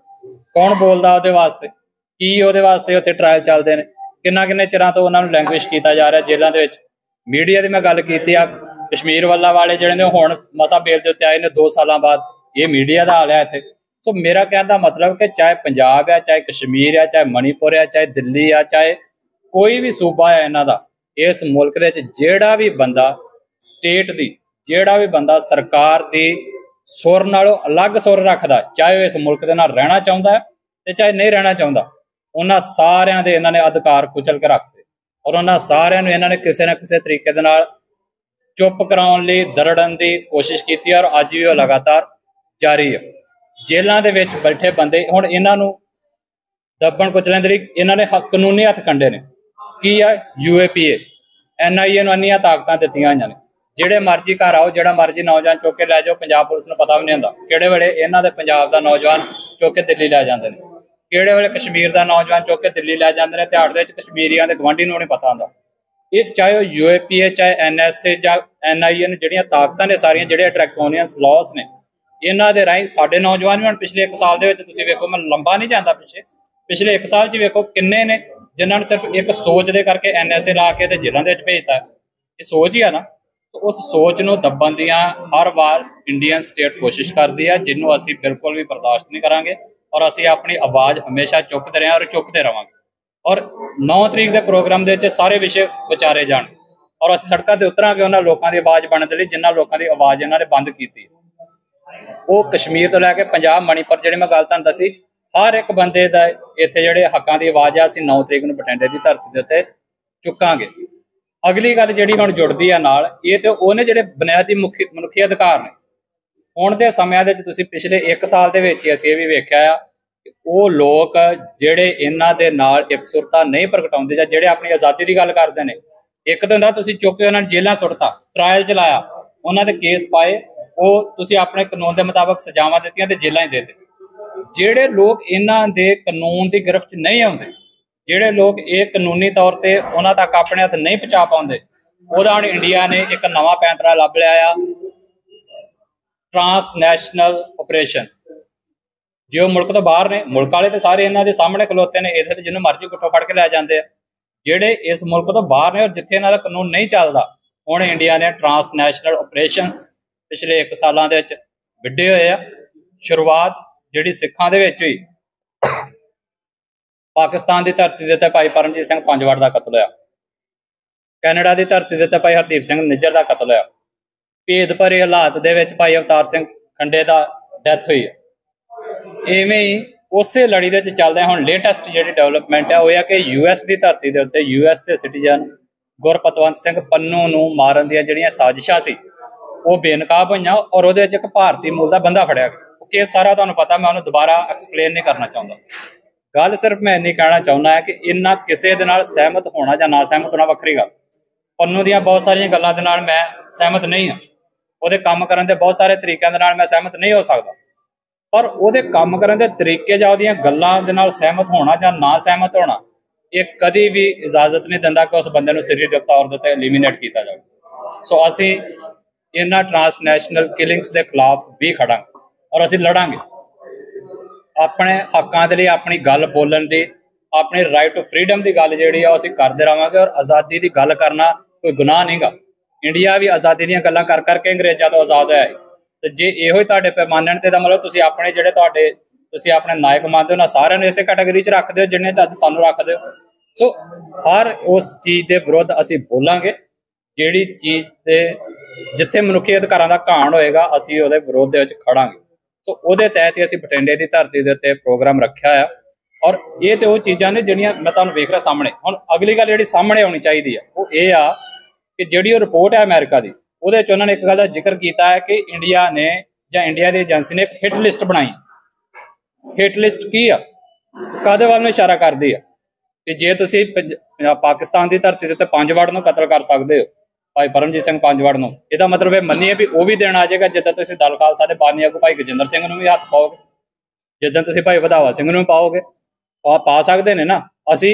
ਕੌਣ ਬੋਲਦਾ ਉਹਦੇ ਵਾਸਤੇ, ਕੀ ਉਹਦੇ ਵਾਸਤੇ ਉੱਥੇ ਟਰਾਇਲ ਚੱਲਦੇ ਨੇ, ਕਿੰਨੇ ਚਿਰਾਂ ਤੋਂ ਉਹਨਾਂ ਨੂੰ ਲੈਂਗੁਏਜ ਕੀਤਾ ਜਾ ਰਿਹਾ ਜੇਲ੍ਹਾਂ ਦੇ ਵਿੱਚ। ਮੀਡੀਆ ਦੀ ਮੈਂ ਗੱਲ ਕੀਤੀ ਆ, ਕਸ਼ਮੀਰ ਵਾਲਾ ਵਾਲੇ ਜਿਹੜੇ ਨੇ ਹੁਣ ਮਸਾ ਬੇਲ ਦੇ ਉੱਤੇ ਆਏ ਨੇ 2 ਸਾਲਾਂ ਬਾਅਦ, ਇਹ ਮੀਡੀਆ ਦਾ ਹਾਲ ਹੈ ਇੱਥੇ। ਸੋ ਮੇਰਾ ਕਹਿਣ ਦਾ ਮਤਲਬ ਕਿ ਚਾਹੇ ਪੰਜਾਬ ਹੈ, ਚਾਹੇ ਕਸ਼ਮੀਰ ਹੈ, ਚਾਹੇ ਮਣੀਪੁਰ ਹੈ, ਚਾਹੇ ਦਿੱਲੀ ਆ, ਚਾਹੇ ਕੋਈ ਵੀ ਸੂਬਾ ਹੈ ਇਹਨਾਂ ਦਾ, ਇਸ ਮੁਲਕ ਦੇ ਵਿੱਚ ਜਿਹੜਾ ਵੀ ਬੰਦਾ ਸਟੇਟ ਦੀ, ਜਿਹੜਾ ਵੀ ਬੰਦਾ ਸਰਕਾਰ ਦੀ ਸੁਰ ਨਾਲੋਂ ਅਲੱਗ ਸੁਰ ਰੱਖਦਾ, ਚਾਹੇ ਉਹ ਇਸ ਮੁਲਕ ਦੇ ਨਾਲ ਰਹਿਣਾ ਚਾਹੁੰਦਾ ਹੈ ਤੇ ਚਾਹੇ ਨਹੀਂ ਰਹਿਣਾ ਚਾਹੁੰਦਾ, ਉਹਨਾਂ ਸਾਰਿਆਂ ਦੇ ਇਹਨਾਂ ਨੇ ਅਧਿਕਾਰ ਕੁਚਲ ਕੇ ਰੱਖਦੇ ਔਰ ਉਹਨਾਂ ਸਾਰਿਆਂ ਨੂੰ ਇਹਨਾਂ ਨੇ ਕਿਸੇ ਨਾ ਕਿਸੇ ਤਰੀਕੇ ਦੇ ਨਾਲ ਚੁੱਪ ਕਰਾਉਣ ਲਈ ਦਰੜਨ ਦੀ ਕੋਸ਼ਿਸ਼ ਕੀਤੀ ਔਰ ਅੱਜ ਵੀ ਉਹ ਲਗਾਤਾਰ ਜਾਰੀ ਹੈ। ਜੇਲ੍ਹਾਂ ਦੇ ਵਿੱਚ ਬੈਠੇ ਬੰਦੇ ਹੁਣ ਇਹਨਾਂ ਨੂੰ ਦੱਬਣ ਕੁਚਲਣ ਦੇ ਲਈ ਇਹਨਾਂ ਨੇ ਕਾਨੂੰਨੀ ਹੱਥ ਕੰਡੇ ਨੇ। ਕੀ ਆ UAPA, NIA ਨੂੰ ਇੰਨੀਆਂ ਤਾਕਤਾਂ ਦਿੱਤੀਆਂ ਹੋਈਆਂ ਨੇ, ਜਿਹੜੇ ਮਰਜ਼ੀ ਘਰ ਆਓ, ਜਿਹੜਾ ਮਰਜ਼ੀ ਨੌਜਵਾਨ ਚੁੱਕ ਕੇ ਲੈ ਜਾਓ, ਪੰਜਾਬ ਪੁਲਿਸ ਨੂੰ ਪਤਾ ਵੀ ਨਹੀਂ ਹੁੰਦਾ ਕਿਹੜੇ ਵੇਲੇ ਇਹਨਾਂ ਦੇ ਪੰਜਾਬ ਦਾ ਨੌਜਵਾਨ ਚੁੱਕ ਕੇ ਦਿੱਲੀ ਲੈ ਜਾਂਦੇ ਨੇ, ਕਿਹੜੇ ਵੇਲੇ ਕਸ਼ਮੀਰ ਦਾ ਨੌਜਵਾਨ ਚੁੱਕ ਕੇ ਦਿੱਲੀ ਲੈ ਜਾਂਦੇ ਨੇ, ਤਿਹਾੜ ਦੇ ਵਿੱਚ ਕਸ਼ਮੀਰੀਆਂ ਦੇ ਗਵਾਂਢੀ ਨੂੰ ਨਹੀਂ ਪਤਾ ਹੁੰਦਾ। ਇਹ ਚਾਹੇ ਉਹ UAPA, ਚਾਹੇ NSA ਜਾਂ NIA ਨੇ, ਜਿਹੜੀਆਂ ਤਾਕਤਾਂ ਨੇ ਸਾਰੀਆਂ, ਜਿਹੜੇ ਡਰੈਕੋਨੀਅਨ ਲਾਅਸ ਨੇ, ਇਹਨਾਂ ਦੇ ਰਾਹੀਂ ਸਾਡੇ ਨੌਜਵਾਨ ਵੀ ਹੁਣ ਪਿਛਲੇ 1 ਸਾਲ ਦੇ ਵਿੱਚ ਤੁਸੀਂ ਵੇਖੋ, ਮੈਂ ਲੰਬਾ ਨਹੀਂ ਜਾਂਦਾ ਪਿਛਲੇ 1 ਸਾਲ 'ਚ ਵੇਖੋ ਕਿੰਨੇ ਨੇ ਜਿਨ੍ਹਾਂ ਨੂੰ ਸਿਰਫ ਇੱਕ ਸੋਚ ਦੇ ਕਰਕੇ NSA ਲਾ ਕੇ ਤੇ ਜੇਲ੍ਹਾਂ ਦੇ ਵਿੱਚ ਭੇਜਤਾ। ਇਹ ਸੋਚ ਹੀ ਆ ਨਾ, ਉਸ ਸੋਚ ਨੂੰ ਦੱਬਣ ਦੀਆਂ ਹਰ ਵਾਰ ਇੰਡੀਅਨ ਸਟੇਟ ਕੋਸ਼ਿਸ਼ ਕਰਦੀ ਹੈ, ਜਿਹਨੂੰ ਅਸੀਂ ਬਿਲਕੁਲ ਵੀ ਬਰਦਾਸ਼ਤ ਨਹੀਂ ਕਰਾਂਗੇ ਔਰ ਅਸੀਂ ਆਪਣੀ ਆਵਾਜ਼ ਹਮੇਸ਼ਾ ਚੁੱਕਦੇ ਰਹੇ ਔਰ ਚੁੱਕਦੇ ਰਵਾਂਗੇ। ਔਰ 9 ਤਰੀਕ ਦੇ ਪ੍ਰੋਗਰਾਮ ਦੇ ਵਿੱਚ ਸਾਰੇ ਵਿਸ਼ੇ ਵਿਚਾਰੇ ਜਾਣ ਔਰ ਅਸੀਂ ਸੜਕਾਂ ਤੇ ਉਤਰਾਂਗੇ ਉਹਨਾਂ ਲੋਕਾਂ ਦੀ ਆਵਾਜ਼ ਬਣਨ ਦੇ ਲਈ ਜਿਨ੍ਹਾਂ ਲੋਕਾਂ ਦੀ ਆਵਾਜ਼ ਇਹਨਾਂ ਨੇ ਬੰਦ ਕੀਤੀ। ਉਹ ਕਸ਼ਮੀਰ ਤੋਂ ਲੈ ਕੇ ਪੰਜਾਬ, ਮਣੀਪੁਰ, ਜਿਹੜੀ ਮੈਂ ਗੱਲ ਤੁਹਾਨੂੰ ਦੱਸੀ, ਹਰ ਇੱਕ ਬੰਦੇ ਦਾ ਇੱਥੇ ਜਿਹੜੇ ਹੱਕਾਂ ਦੀ ਆਵਾਜ਼ ਆ, ਅਸੀਂ 9 ਤਰੀਕ ਨੂੰ ਬਠਿੰਡੇ ਦੀ ਧਰਤੀ ਦੇ ਉੱਤੇ ਚੁੱਕਾਂਗੇ। ਅਗਲੀ ਗੱਲ ਜਿਹੜੀ ਹੁਣ ਜੁੜਦੀ ਆ ਨਾਲ, ਇਹ ਤੇ ਉਹਨੇ ਜਿਹੜੇ ਬੁਨਿਆਦੀ ਮਨੁੱਖੀ ਅਧਿਕਾਰ ਨੇ। ਹੁਣ ਦੇ ਸਮਿਆਂ ਦੇ ਵਿੱਚ ਤੁਸੀਂ ਪਿਛਲੇ 1 ਸਾਲ ਦੇ ਵਿੱਚ ਹੀ ਅਸੀਂ ਇਹ ਵੀ ਵੇਖਿਆ ਆ ਕਿ ਉਹ ਲੋਕ ਜਿਹੜੇ ਇਹਨਾਂ ਦੇ ਨਾਲ ਇਕਸੁਰਤਾ ਨਹੀਂ ਪ੍ਰਗਟਾਉਂਦੇ ਜਾਂ ਜਿਹੜੇ ਆਪਣੀ ਆਜ਼ਾਦੀ ਦੀ ਗੱਲ ਕਰਦੇ ਨੇ, ਇੱਕ ਤਾਂ ਹੁੰਦਾ ਤੁਸੀਂ ਚੁੱਕ ਕੇ ਉਹਨਾਂ ਨੂੰ ਜੇਲ੍ਹਾਂ ਸੁੱਟਤਾ, ਟਰਾਇਲ ਚਲਾਇਆ, ਉਹਨਾਂ ਦੇ ਕੇਸ ਪਾਏ, ਉਹ ਤੁਸੀਂ ਆਪਣੇ ਕਾਨੂੰਨ ਦੇ ਮੁਤਾਬਕ ਸਜ਼ਾਵਾਂ ਦਿੱਤੀਆਂ ਤੇ ਜੇਲ੍ਹਾਂ ਹੀ ਦੇ ਦਿੱਤੇ। ਜਿਹੜੇ ਲੋਕ ਇਹਨਾਂ ਦੇ ਕਾਨੂੰਨ ਦੀ ਗਿਰਫਤ 'ਚ ਨਹੀਂ ਆਉਂਦੇ, ਜਿਹੜੇ ਲੋਕ ਇਹ ਕਾਨੂੰਨੀ ਤੌਰ ਤੇ ਉਹਨਾਂ ਤੱਕ ਆਪਣੇ ਹੱਥ ਨਹੀਂ ਪਹੁੰਚਾ ਪਾਉਂਦੇ, ਉਹਦਾ ਹੁਣ ਇੰਡੀਆ ਨੇ ਇੱਕ ਨਵਾਂ ਪੈਂਤਰਾ ਲੱਭ ਲਿਆ ਆ, ਟ੍ਰਾਂਸਨੈਸ਼ਨਲ ਆਪਰੇਸ਼ਨਸ। ਜੇ ਉਹ ਮੁਲਕ ਤੋਂ ਬਾਹਰ ਨੇ, ਮੁਲਕ ਵਾਲੇ ਤੇ ਸਾਰੇ ਇਹਨਾਂ ਦੇ ਸਾਹਮਣੇ ਖਲੋਤੇ ਨੇ, ਇੱਥੇ ਤੇ ਜਿਹਨੂੰ ਮਰਜ਼ੀ ਗੁੱਠੋਂ ਫੜ ਕੇ ਲੈ ਜਾਂਦੇ ਆ। ਜਿਹੜੇ ਇਸ ਮੁਲਕ ਤੋਂ ਬਾਹਰ ਨੇ ਔਰ ਜਿੱਥੇ ਇਹਨਾਂ ਦਾ ਕਾਨੂੰਨ ਨਹੀਂ ਚੱਲਦਾ, ਹੁਣ ਇੰਡੀਆ ਨੇ ਟ੍ਰਾਂਸਨੈਸ਼ਨਲ ਆਪਰੇਸ਼ਨਸ ਪਿਛਲੇ 1 ਸਾਲਾਂ ਦੇ ਵਿੱਚ ਵਿੱਢੇ ਹੋਏ ਆ। ਸ਼ੁਰੂਆਤ ਜਿਹੜੀ ਸਿੱਖਾਂ ਦੇ ਵਿੱਚ ਹੋਈ, ਪਾਕਿਸਤਾਨ ਦੀ ਧਰਤੀ ਦੇ ਉੱਤੇ ਭਾਈ ਪਰਮਜੀਤ ਸਿੰਘ ਪੰਜਵੜ ਦਾ ਕਤਲ ਹੋਇਆ, ਕੈਨੇਡਾ ਦੀ ਧਰਤੀ ਦੇ ਉੱਤੇ ਭਾਈ ਹਰਦੀਪ ਸਿੰਘ ਨਿੱਜਰ ਦਾ ਕਤਲ ਹੋਇਆ, ਭੇਦ ਭਰੇ ਹਾਲਾਤ ਦੇ ਵਿੱਚ ਭਾਈ ਅਵਤਾਰ ਸਿੰਘ ਖੰਡੇ ਦਾ ਡੈਥ ਹੋਈ ਹੈ। ਇਵੇਂ ਹੀ ਉਸੇ ਲੜੀ ਦੇ ਵਿੱਚ ਚੱਲਦੇ ਹੁਣ ਲੇਟੈਸਟ ਜਿਹੜੀ ਡਿਵੈਲਪਮੈਂਟ ਹੈ ਉਹ ਹੈ ਕਿ US ਦੀ ਧਰਤੀ ਦੇ ਉੱਤੇ US ਦੇ ਸਿਟੀਜ਼ਨ ਗੁਰਪਤਵੰਤ ਸਿੰਘ ਪੰਨੂ ਨੂੰ ਮਾਰਨ ਦੀਆਂ ਜਿਹੜੀਆਂ ਸਾਜ਼ਿਸ਼ਾਂ ਸੀ ਉਹ ਬੇਨਕਾਬ ਹੋਈਆਂ ਔਰ ਉਹਦੇ ਵਿੱਚ ਇੱਕ ਭਾਰਤੀ ਮੂਲ ਦਾ ਬੰਦਾ ਫੜਿਆ ਗਿਆ। ਕੇਸ ਸਾਰਾ ਤੁਹਾਨੂੰ ਪਤਾ, ਮੈਂ ਉਹਨੂੰ ਦੁਬਾਰਾ ਐਕਸਪਲੇਨ ਨਹੀਂ ਕਰਨਾ ਚਾਹੁੰਦਾ। ਗੱਲ ਸਿਰਫ ਮੈਂ ਇੰਨੀ ਕਹਿਣਾ ਚਾਹੁੰਦਾ ਹੈ ਕਿ ਇਹਨਾਂ ਕਿਸੇ ਦੇ ਨਾਲ ਸਹਿਮਤ ਹੋਣਾ ਜਾਂ ਨਾ ਸਹਿਮਤ ਹੋਣਾ ਵੱਖਰੀ ਗੱਲ। ਪੰਨੂ ਦੀਆਂ ਬਹੁਤ ਸਾਰੀਆਂ ਗੱਲਾਂ ਦੇ ਨਾਲ ਮੈਂ ਸਹਿਮਤ ਨਹੀਂ ਹਾਂ, ਉਹਦੇ ਕੰਮ ਕਰਨ ਦੇ ਬਹੁਤ ਸਾਰੇ ਤਰੀਕਿਆਂ ਦੇ ਨਾਲ ਮੈਂ ਸਹਿਮਤ ਨਹੀਂ ਹੋ ਸਕਦਾ, ਪਰ ਉਹਦੇ ਕੰਮ ਕਰਨ ਦੇ ਤਰੀਕੇ ਜਾਂ ਉਹਦੀਆਂ ਗੱਲਾਂ ਦੇ ਨਾਲ ਸਹਿਮਤ ਹੋਣਾ ਜਾਂ ਨਾ ਸਹਿਮਤ ਹੋਣਾ ਇਹ ਕਦੀ ਵੀ ਇਜਾਜ਼ਤ ਨਹੀਂ ਦਿੰਦਾ ਕਿ ਉਸ ਬੰਦੇ ਨੂੰ ਸਰੀਰਕ ਤੌਰ ਦੇ ਉੱਤੇ ਐਲੀਮੀਨੇਟ ਕੀਤਾ ਜਾਵੇ। ਸੋ ਅਸੀਂ ਇਹਨਾਂ ਟ੍ਰਾਂਸਨੈਸ਼ਨਲ ਕਿਲਿੰਗਸ ਦੇ ਖਿਲਾਫ ਵੀ ਖੜਾਂਗੇ ਔਰ ਅਸੀਂ ਲੜਾਂਗੇ ਆਪਣੇ ਹੱਕਾਂ ਦੇ ਲਈ। ਆਪਣੀ ਗੱਲ ਬੋਲਣ ਦੀ, ਆਪਣੀ ਰਾਈਟ ਟੂ ਫਰੀडम ਦੀ ਗੱਲ ਜਿਹੜੀ ਆ ਉਹ ਅਸੀਂ ਕਰਦੇ ਰਹਾਂਗੇ ਔਰ ਆਜ਼ਾਦੀ ਦੀ ਗੱਲ ਕਰਨਾ ਕੋਈ ਗੁਨਾਹ ਨਹੀਂਗਾ। ਇੰਡੀਆ ਵੀ ਆਜ਼ਾਦੀ ਦੀਆਂ ਗੱਲਾਂ ਕਰ ਕਰਕੇ ਅੰਗਰੇਜ਼ਾਂ ਤੋਂ ਆਜ਼ਾਦ ਹੋਇਆ ਹੈ, ਤੇ ਜੇ ਇਹੋ ਹੀ ਤੁਹਾਡੇ ਪੈਮਾਨੇ ਤੇ ਦਾ ਮਤਲਬ ਤੁਸੀਂ ਆਪਣੇ ਜਿਹੜੇ ਤੁਸੀਂ ਆਪਣੇ ਨਾਇਕ ਮੰਨਦੇ ਹੋ ਨਾ ਸਾਰਿਆਂ ਨੂੰ ਇਸੇ ਕੈਟਾਗਰੀ 'ਚ ਰੱਖਦੇ ਹੋ ਜਿੰਨੇ 'ਚ ਅੱਜ ਸਾਨੂੰ ਰੱਖਦੇ ਹੋ। ਸੋ ਹਰ ਉਸ ਚੀਜ਼ ਦੇ ਵਿਰੁੱਧ ਅਸੀਂ ਬੋਲਾਂਗੇ, ਜਿਹੜੀ ਚੀਜ਼ ਤੇ ਜਿੱਥੇ ਮਨੁੱਖੀ ਅਧਿਕਾਰਾਂ ਦਾ ਘਾਣ ਹੋਏਗਾ ਅਸੀਂ ਉਹਦੇ ਵਿਰੋਧ ਦੇ ਵਿੱਚ ਖੜਾਂਗੇ। ਸੋ ਉਹਦੇ ਤਹਿਤ ਹੀ ਅਸੀਂ ਬਠਿੰਡੇ ਦੀ ਧਰਤੀ ਦੇ ਉੱਤੇ ਪ੍ਰੋਗਰਾਮ ਰੱਖਿਆ ਆ ਔਰ ਇਹ ਤੇ ਉਹ ਚੀਜ਼ਾਂ ਨੇ ਜਿਹੜੀਆਂ ਮੈਂ ਤੁਹਾਨੂੰ ਵੇਖ ਰਿਹਾ ਸਾਹਮਣੇ। ਹੁਣ ਅਗਲੀ ਗੱਲ ਜਿਹੜੀ ਸਾਹਮਣੇ ਆਉਣੀ ਚਾਹੀਦੀ ਆ ਉਹ ਇਹ ਆ ਕਿ ਜਿਹੜੀ ਉਹ ਰਿਪੋਰਟ ਹੈ ਅਮਰੀਕਾ ਦੀ, ਉਹਦੇ ਵਿੱਚ ਉਹਨਾਂ ਨੇ ਇੱਕ ਗੱਲ ਦਾ ਜ਼ਿਕਰ ਕੀਤਾ ਹੈ ਕਿ ਇੰਡੀਆ ਨੇ ਜਾਂ ਇੰਡੀਆ ਦੀ ਏਜੰਸੀ ਨੇ ਇੱਕ ਹਿੱਟ ਲਿਸਟ ਬਣਾਈ। ਹਿੱਟ ਲਿਸਟ ਕੀ ਆ, ਕਾਹਦੇ ਵੱਲ ਨੂੰ ਇਸ਼ਾਰਾ ਕਰਦੀ ਆ ਕਿ ਜੇ ਤੁਸੀਂ ਪਾਕਿਸਤਾਨ ਦੀ ਧਰਤੀ ਦੇ ਉੱਤੇ ਪੰਜਵੜ ਨੂੰ ਕਤਲ ਕਰ ਸਕਦੇ ਹੋ, ਭਾਈ ਪਰਮਜੀਤ ਸਿੰਘ ਪੰਜਵੜ ਨੂੰ, ਇਹਦਾ ਮਤਲਬ ਇਹ ਮੰਨੀਏ ਵੀ ਉਹ ਵੀ ਦਿਨ ਆ ਜਾਏਗਾ ਜਿੱਦਾਂ ਤੁਸੀਂ ਦਲ ਖਾਲਸਾ ਦੇ ਬਾਨੀ ਆਗੂ ਭਾਈ ਗਜਿੰਦਰ ਸਿੰਘ ਨੂੰ ਵੀ ਹੱਥ ਪਾਓਗੇ, ਜਿੱਦਾਂ ਤੁਸੀਂ ਭਾਈ ਵਧਾਵਾ ਸਿੰਘ ਨੂੰ ਪਾਓਗੇ, ਪਾ ਸਕਦੇ ਨੇ ਨਾ।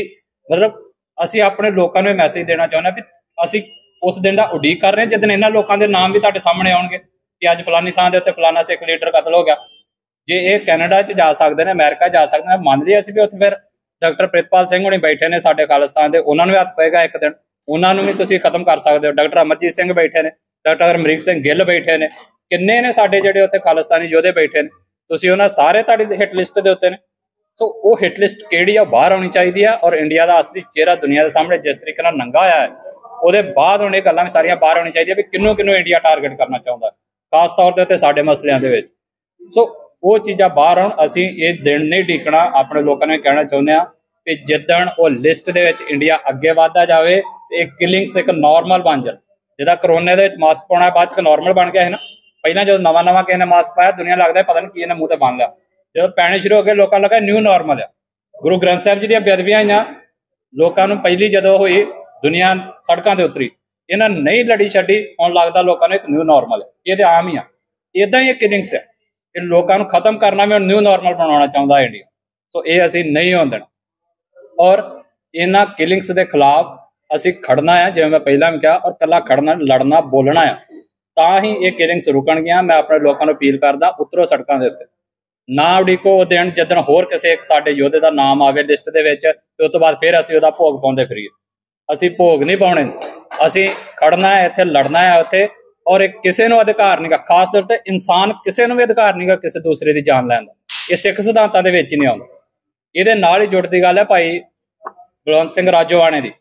ਅਸੀਂ ਆਪਣੇ ਲੋਕਾਂ ਨੂੰ ਇਹ ਮੈਸੇਜ ਦੇਣਾ ਚਾਹੁੰਦੇ ਵੀ ਅਸੀਂ ਉਸ ਦਿਨ ਦਾ ਉਡੀਕ ਕਰ ਰਹੇ ਹਾਂ ਜਿੱਦਣ ਇਹਨਾਂ ਲੋਕਾਂ ਦੇ ਨਾਮ ਵੀ ਤੁਹਾਡੇ ਸਾਹਮਣੇ ਆਉਣਗੇ ਕਿ ਅੱਜ ਫਲਾਨੀ ਥਾਂ ਦੇ ਉੱਤੇ ਫਲਾਨਾ ਸਿੱਖ ਲੀਡਰ ਕਤਲ ਹੋ ਗਿਆ, ਜੇ ਇਹ ਕੈਨੇਡਾ 'ਚ ਜਾ ਸਕਦੇ ਨੇ, ਅਮਰੀਕਾ ਜਾ ਸਕਦੇ ਨੇ, ਮੰਨ ਲਈਏ ਅਸੀਂ ਵੀ ਉੱਥੇ ਫਿਰ ਡਾਕਟਰ ਪ੍ਰਿਤਪਾਲ ਸਿੰਘ ਹੁਣੀ ਬੈਠੇ ਨੇ ਸਾਡੇ ਖਾਲਿਸਤਾਨ ਦੇ, ਉਹਨਾਂ ਨੂੰ ਵੀ ਹੱਥ ਪਏਗਾ ਇੱਕ ਦਿਨ, ਉਹਨਾਂ ਨੂੰ ਵੀ ਤੁਸੀਂ ਖਤਮ ਕਰ ਸਕਦੇ ਹੋ। ਡਾਕਟਰ ਅਮਰਜੀਤ ਸਿੰਘ ਬੈਠੇ ਨੇ, ਡਾਕਟਰ ਅਮਰੀਕ ਸਿੰਘ ਗਿੱਲ ਬੈਠੇ ਨੇ, ਕਿੰਨੇ ਨੇ ਸਾਡੇ ਜਿਹੜੇ ਉੱਥੇ ਖਾਲਿਸਤਾਨੀ ਯੋਧੇ ਬੈਠੇ ਨੇ, ਤੁਸੀਂ ਉਹਨਾਂ ਸਾਰੇ ਤੁਹਾਡੀ ਹਿੱਟ ਲਿਸਟ ਦੇ ਉੱਤੇ ਨੇ। ਸੋ ਉਹ ਹਿੱਟ ਲਿਸਟ ਕਿਹੜੀ ਆ, ਬਾਹਰ ਆਉਣੀ ਚਾਹੀਦੀ ਆ। ਔਰ ਇੰਡੀਆ ਦਾ ਅਸਲੀ ਚਿਹਰਾ ਦੁਨੀਆ ਦੇ ਸਾਹਮਣੇ ਜਿਸ ਤਰੀਕੇ ਨਾਲ ਨੰਗਾ ਹੋਇਆ ਹੈ, ਉਹਦੇ ਬਾਅਦ ਹੁਣ ਇਹ ਗੱਲਾਂ ਵੀ ਸਾਰੀਆਂ ਬਾਹਰ ਆਉਣੀ ਚਾਹੀਦੀਆਂ ਵੀ ਕਿਹਨੂੰ ਕਿਹਨੂੰ ਇੰਡੀਆ ਟਾਰਗੇਟ ਕਰਨਾ ਚਾਹੁੰਦਾ, ਖਾਸ ਤੌਰ ਦੇ ਉੱਤੇ ਸਾਡੇ ਮਸਲਿਆਂ ਦੇ ਵਿੱਚ। ਸੋ ਉਹ ਚੀਜ਼ਾਂ ਬਾਹਰ ਆਉਣ। ਅਸੀਂ ਇਹ ਦਿਨ ਨਹੀਂ ਢੀਕਣਾ। ਆਪਣੇ ਲੋਕਾਂ ਨੂੰ ਕਹਿਣਾ ਚਾਹੁੰਦੇ ਹਾਂ ਕਿ ਜਿੱਦਣ ਉਹ ਲਿਸਟ ਦੇ ਵਿੱਚ ਇੰਡੀਆ ਅੱਗੇ ਵੱਧਦਾ ਜਾਵੇ ਤੇ ਇਹ ਕਿਲਿੰਗਸ ਇੱਕ ਨਾਰਮਲ ਬਣ ਜਾਣ। ਜਿੱਦਾਂ ਕਰੋਨੇ ਦੇ ਵਿੱਚ ਮਾਸਕ ਪਾਉਣਾ ਬਾਅਦ ਚ ਨਾਰਮਲ ਬਣ ਗਿਆ ਹੈ ਨਾ, ਪਹਿਲਾਂ ਜਦੋਂ ਨਵਾਂ ਕਿਸੇ ਨੇ ਮਾਸਕ ਪਾਇਆ ਦੁਨੀਆ ਲੱਗਦਾ ਪਤਾ ਨਹੀਂ ਕੀ ਇਹਨੇ ਮੂੰਹ ਤੇ ਬੰਨ ਲਿਆ, ਜਦੋਂ ਪੈਣੇ ਸ਼ੁਰੂ ਹੋ ਗਏ ਲੋਕਾਂ ਲੱਗਾ ਨਿਊ ਨਾਰਮਲ ਆ। ਗੁਰੂ ਗ੍ਰੰਥ ਸਾਹਿਬ ਜੀ ਦੀਆਂ ਬੇਅਦਬੀਆਂ ਆਈਆਂ, ਲੋਕਾਂ ਨੂੰ ਪਹਿਲੀ ਜਦੋਂ ਹੋਈ ਦੁਨੀਆ ਸੜਕਾਂ ਤੇ ਉਤਰੀ, ਇਹਨਾਂ ਨਹੀਂ ਲੜੀ ਛੱਡੀ, ਹੁਣ ਲੱਗਦਾ ਲੋਕਾਂ ਨੂੰ ਇੱਕ ਨਿਊ ਨਾਰਮਲ ਹੈ। ਇਹ ਤੇ ਆਮ ਹੀ ਆ। ਇਦਾਂ ਹੀ ਇਹ ਕਿਲਿੰਗਸ ਹੈ, ਇਹ ਲੋਕਾਂ ਨੂੰ ਖਤਮ ਕਰਨਾ ਵੀ ਹੁਣ ਨਿਊ ਨਾਰਮਲ ਬਣਾਉਣਾ ਚਾਹੁੰਦਾ ਇੰਡੀਆ। ਸੋ ਇਹ ਅਸੀਂ ਨਹੀਂ ਹੋਣ ਦੇਣਾ ਔਰ ਇਹਨਾਂ ਕਿਲਿੰਗਸ ਦੇ ਖਿਲਾਫ ਅਸੀਂ ਖੜਨਾ ਆ, ਜਿਵੇਂ ਮੈਂ ਪਹਿਲਾਂ ਵੀ ਕਿਹਾ। ਔਰ ਇਕੱਲਾ ਖੜਨਾ, ਲੜਨਾ, ਬੋਲਣਾ ਆ, ਤਾਂ ਹੀ ਇਹ ਕਿਲਿੰਗਸ ਰੁਕਣਗੀਆਂ। ਮੈਂ ਆਪਣੇ ਲੋਕਾਂ ਨੂੰ ਅਪੀਲ ਕਰਦਾ, ਉਤਰੋ ਸੜਕਾਂ ਦੇ ਉੱਤੇ, ਨਾ ਉਡੀਕੋ ਉਹ ਦਿਨ ਜਦੋਂ ਹੋਰ ਕਿਸੇ ਸਾਡੇ ਯੋਧੇ ਦਾ ਨਾਮ ਆਵੇ ਲਿਸਟ ਦੇ ਵਿੱਚ ਤੇ ਉਸ ਤੋਂ ਬਾਅਦ ਫਿਰ ਅਸੀਂ ਉਹਦਾ ਭੋਗ ਪਾਉਂਦੇ ਫਿਰੀਏ। ਅਸੀਂ ਭੋਗ ਨਹੀਂ ਪਾਉਣੇ, ਅਸੀਂ ਖੜਨਾ ਹੈ ਇੱਥੇ, ਲੜਨਾ ਹੈ ਉੱਥੇ। ਔਰ ਇਹ ਕਿਸੇ ਨੂੰ ਅਧਿਕਾਰ ਨਹੀਂਗਾ, ਖਾਸ ਤੌਰ ਤੇ ਇਨਸਾਨ ਕਿਸੇ ਨੂੰ ਵੀ ਅਧਿਕਾਰ ਨਹੀਂਗਾ ਕਿਸੇ ਦੂਸਰੇ ਦੀ ਜਾਨ ਲੈਣ ਦਾ। ਇਹ ਸਿੱਖ ਸਿਧਾਂਤਾਂ ਦੇ ਵਿੱਚ ਹੀ ਨਹੀਂ ਆਉਂਦਾ। ਇਹਦੇ ਨਾਲ ਹੀ ਜੁੜਦੀ ਗੱਲ ਹੈ ਭਾਈ ਬਲਵੰਤ ਸਿੰਘ ਰਾਜੋਆਣੇ ਦੀ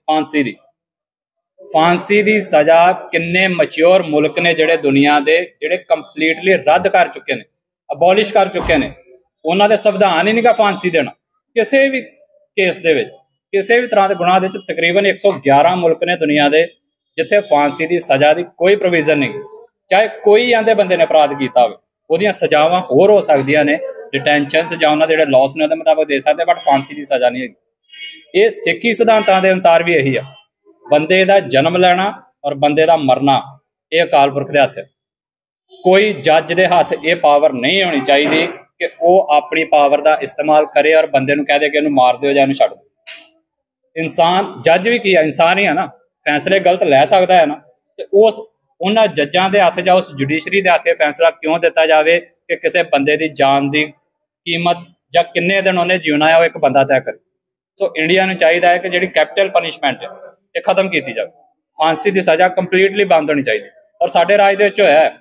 ਫਾਂਸੀ ਦੀ ਸਜ਼ਾ ਕਿੰਨੇ ਮੈਚੁਰ ਮੁਲਕ ਨੇ ਜਿਹੜੇ ਦੁਨੀਆ ਦੇ, ਜਿਹੜੇ ਕੰਪਲੀਟਲੀ ਰੱਦ ਕਰ ਚੁੱਕੇ ਨੇ, ਅਬੋਲਿਸ਼ ਕਰ ਚੁੱਕੇ ਨੇ। ਉਹਨਾਂ ਦੇ ਸੰਵਿਧਾਨ ਹੀ ਨਹੀਂਗਾ ਫਾਂਸੀ ਦੇਣਾ ਕਿਸੇ ਵੀ ਕੇਸ ਦੇ ਵਿੱਚ, ਕਿਸੇ ਵੀ ਤਰ੍ਹਾਂ ਦੇ ਗੁਨਾਹ ਦੇ ਵਿੱਚ। ਤਕਰੀਬਨ 111 ਮੁਲਕ ਨੇ ਦੁਨੀਆ ਦੇ ਜਿੱਥੇ ਫਾਂਸੀ ਦੀ ਸਜ਼ਾ ਦੀ ਕੋਈ ਪ੍ਰੋਵੀਜ਼ਨ ਨਹੀਂ। ਚਾਹੇ ਕੋਈ ਆਂਦੇ ਬੰਦੇ ਨੇ ਅਪਰਾਧ ਕੀਤਾ ਹੋਵੇ, ਉਹਦੀਆਂ ਸਜ਼ਾਵਾਂ ਹੋਰ ਹੋ ਸਕਦੀਆਂ ਨੇ, ਡਿਟੈਂਸ਼ਨ ਜਾਂ ਉਹਨਾਂ ਦੇ ਜਿਹੜੇ ਲਾਸ ਨੇ ਉਹਦੇ ਮੁਤਾਬਕ ਦੇ ਸਕਦੇ, ਬਟ ਫਾਂਸੀ ਦੀ ਸਜ਼ਾ ਨਹੀਂ ਹੈਗੀ। ਇਹ ਸਿੱਖੀ ਸਿਧਾਂਤਾਂ ਦੇ ਅਨੁਸਾਰ ਵੀ ਇਹੀ ਆ। ਬੰਦੇ ਦਾ ਜਨਮ ਲੈਣਾ ਔਰ ਬੰਦੇ ਦਾ ਮਰਨਾ ਇਹ ਅਕਾਲ ਪੁਰਖ ਦੇ ਹੱਥ ਹੈ। ਕੋਈ ਜੱਜ ਦੇ ਹੱਥ ਇਹ ਪਾਵਰ ਨਹੀਂ ਹੋਣੀ ਚਾਹੀਦੀ ਕਿ ਉਹ ਆਪਣੀ ਪਾਵਰ ਦਾ ਇਸਤੇਮਾਲ ਕਰੇ ਔਰ ਬੰਦੇ ਨੂੰ ਕਹਿ ਦੇ ਕਿ ਇਹਨੂੰ ਮਾਰ ਦਿਓ ਜਾਂ ਇਹਨੂੰ ਛੱਡ ਦਿਓ। ਇਨਸਾਨ, ਜੱਜ ਵੀ ਕੀ ਆ, ਇਨਸਾਨ ਹੀ ਆ ਨਾ, ਫੈਸਲੇ ਗਲਤ ਲੈ ਸਕਦਾ ਹੈ ਨਾ। ਤੇ ਉਹਨਾਂ ਜੱਜਾਂ ਦੇ ਹੱਥ ਜਾਂ ਉਸ ਜੁਡੀਸ਼ਰੀ ਦੇ ਹੱਥ ਇਹ ਫੈਸਲਾ ਕਿਉਂ ਦਿੱਤਾ ਜਾਵੇ ਕਿ ਕਿਸੇ ਬੰਦੇ ਦੀ ਜਾਨ ਦੀ ਕੀਮਤ ਜਾਂ ਕਿੰਨੇ ਦਿਨ ਉਹਨੇ ਜਿਉਣਾ ਹੈ ਉਹ ਇੱਕ ਬੰਦਾ ਤੈਅ ਕਰੇ। ਸੋ ਇੰਡੀਆ ਨੂੰ ਚਾਹੀਦਾ ਹੈ ਕਿ ਜਿਹੜੀ ਕੈਪੀਟਲ ਪਨਿਸ਼ਮੈਂਟ ਹੈ ਇਹ ਖਤਮ ਕੀਤੀ ਜਾਵੇ, ਫਾਂਸੀ ਦੀ ਸਜ਼ਾ ਕੰਪਲੀਟਲੀ ਬੰਦ ਹੋਣੀ ਚਾਹੀਦੀ। ਔਰ ਸਾਡੇ ਰਾਜ ਦੇ ਵਿੱਚ ਹੋਇਆ ਹੈ,